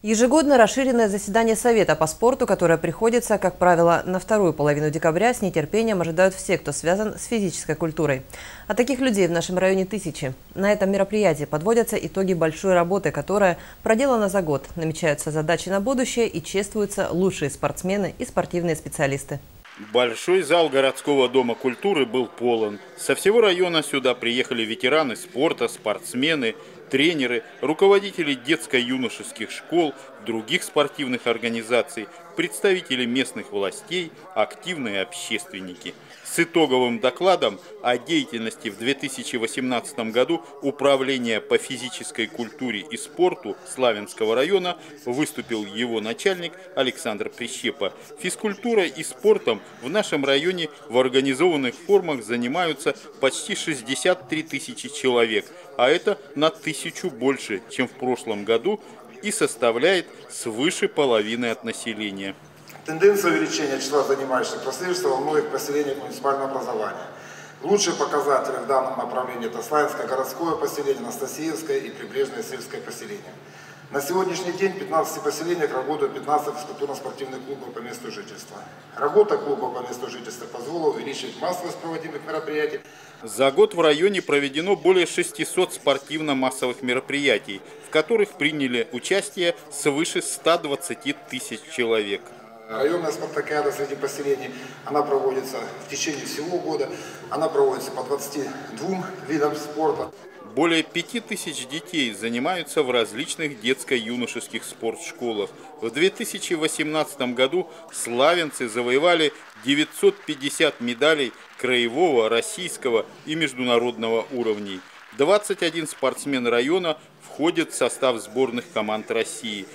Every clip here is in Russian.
Ежегодно расширенное заседание Совета по спорту, которое приходится, как правило, на вторую половину декабря, с нетерпением ожидают все, кто связан с физической культурой. А таких людей в нашем районе тысячи. На этом мероприятии подводятся итоги большой работы, которая проделана за год. Намечаются задачи на будущее и чествуются лучшие спортсмены и спортивные специалисты. Большой зал городского дома культуры был полон. Со всего района сюда приехали ветераны спорта, спортсмены, тренеры, руководители детско-юношеских школ, других спортивных организаций, представители местных властей, активные общественники. С итоговым докладом о деятельности в 2018 году Управление по физической культуре и спорту Славянского района выступил его начальник Александр Прищепа. Физкультурой и спортом в нашем районе в организованных формах занимаются почти 63 тысячи человек, а это на 1000 больше, чем в прошлом году, и составляет свыше половины от населения. Тенденция увеличения числа занимающихся прослеживается во многих поселениях муниципального образования. Лучшие показатели в данном направлении – это Славянское городское поселение, Анастасиевское и прибрежное сельское поселение. На сегодняшний день в 15 поселениях работают 15 физкультурно-спортивных клубов по месту жительства. Работа клубов по месту жительства позволила увеличить массовость проводимых мероприятий. За год в районе проведено более 600 спортивно-массовых мероприятий, в которых приняли участие свыше 120 тысяч человек. Районная спартакиада среди поселений, она проводится в течение всего года, она проводится по 22 видам спорта. Более 5000 детей занимаются в различных детско-юношеских спортшколах. В 2018 году славянцы завоевали 950 медалей краевого, российского и международного уровней. 21 спортсмен района входят в состав сборных команд России.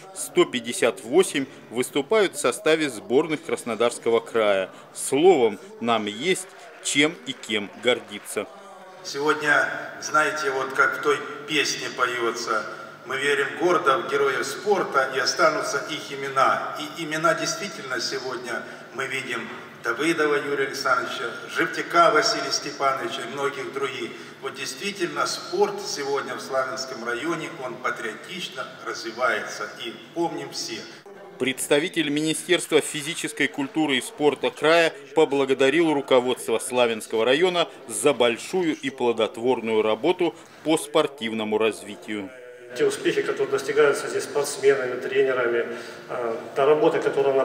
158 выступают в составе сборных Краснодарского края. Словом, нам есть чем и кем гордиться. Сегодня, знаете, вот как в той песне поется, мы верим гордо в героев спорта, и останутся их имена. И имена действительно сегодня мы видим Давыдова Юрия Александровича, Живтяка Василия Степановича и многих других. Вот действительно спорт сегодня в Славянском районе, он патриотично развивается, и помним все. Представитель Министерства физической культуры и спорта края поблагодарил руководство Славянского района за большую и плодотворную работу по спортивному развитию. Те успехи, которые достигаются здесь спортсменами, тренерами, та работа, которая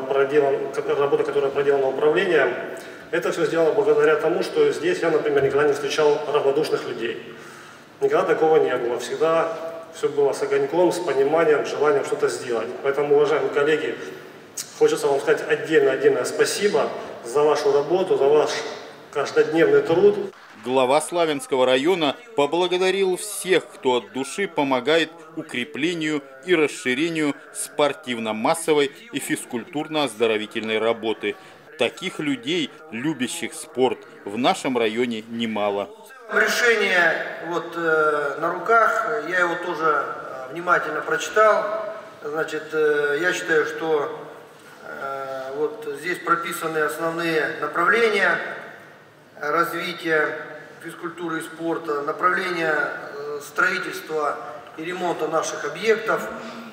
проделана управлением, это все сделано благодаря тому, что здесь я, например, никогда не встречал равнодушных людей. Никогда такого не было. Всегда все было с огоньком, с пониманием, желанием что-то сделать. Поэтому, уважаемые коллеги, хочется вам сказать отдельное спасибо за вашу работу, за ваш каждодневный труд. Глава Славянского района поблагодарил всех, кто от души помогает укреплению и расширению спортивно-массовой и физкультурно-оздоровительной работы. Таких людей, любящих спорт, в нашем районе немало. Решение на руках, я его тоже внимательно прочитал. Значит, я считаю, что здесь прописаны основные направления развития физкультуры и спорта, направления строительства и ремонта наших объектов.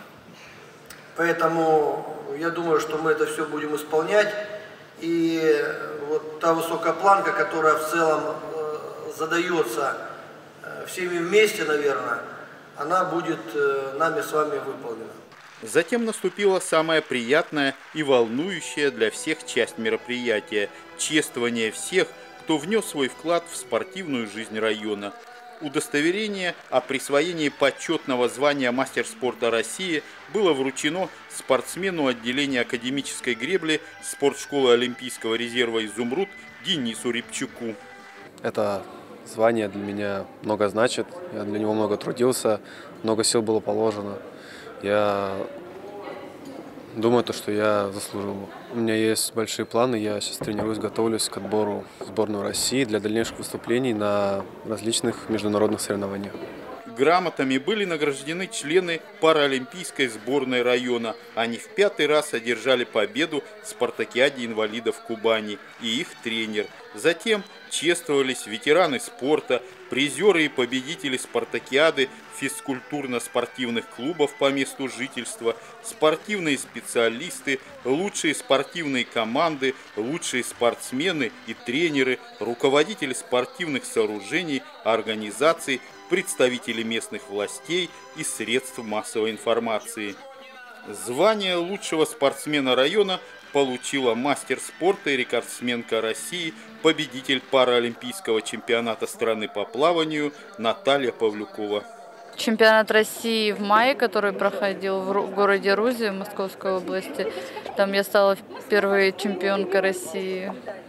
Поэтому я думаю, что мы это все будем исполнять. И вот та высокая планка, которая в целом задается всеми вместе, наверное, она будет нами с вами выполнена. Затем наступила самая приятная и волнующая для всех часть мероприятия – чествование всех, кто внес свой вклад в спортивную жизнь района. Удостоверение о присвоении почетного звания «Мастер спорта России» было вручено спортсмену отделения академической гребли спортшколы Олимпийского резерва «Изумруд» Денису Рябчуку. Это звание для меня много значит, я для него много трудился, много сил было положено. Я думаю, что я заслужил. У меня есть большие планы, я сейчас тренируюсь, готовлюсь к отбору в сборную России для дальнейших выступлений на различных международных соревнованиях. Грамотами были награждены члены паралимпийской сборной района. Они в 5-й раз одержали победу в спартакиаде инвалидов Кубани и их тренер. Затем чествовались ветераны спорта, призеры и победители спартакиады физкультурно-спортивных клубов по месту жительства, спортивные специалисты, лучшие спортивные команды, лучшие спортсмены и тренеры, руководители спортивных сооружений, организаций, представители местных властей и средств массовой информации. Звание лучшего спортсмена района получила мастер спорта и рекордсменка России, победитель паралимпийского чемпионата страны по плаванию Наталья Павлюкова. Чемпионат России в мае, который проходил в городе Рузе, в Московской области. Там я стала первой чемпионкой России.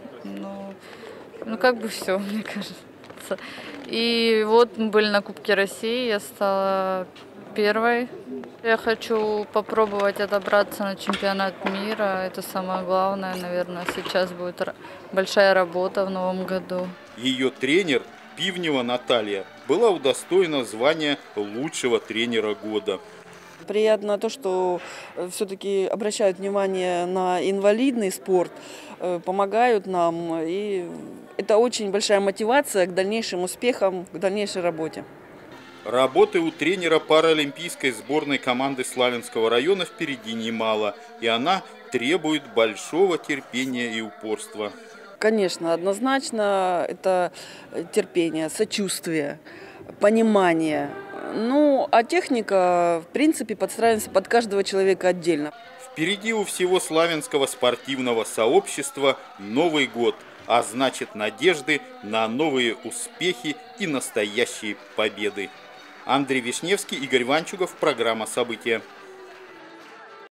Ну как бы все, мне кажется. И вот мы были на Кубке России, я стала первой. Я хочу попробовать отобраться на чемпионат мира. Это самое главное, наверное. Сейчас будет большая работа в новом году. Ее тренер Пивнева Наталья была удостоена звания лучшего тренера года. Приятно то, что все-таки обращают внимание на инвалидный спорт, помогают нам. И это очень большая мотивация к дальнейшим успехам, к дальнейшей работе. Работы у тренера паралимпийской сборной команды Славянского района впереди немало, и она требует большого терпения и упорства. Конечно, однозначно это терпение, сочувствие, понимание. Ну, а техника, в принципе, подстраивается под каждого человека отдельно. Впереди у всего славянского спортивного сообщества Новый год, а значит надежды на новые успехи и настоящие победы. Андрей Вишневский, Игорь Ванчугов, программа «События».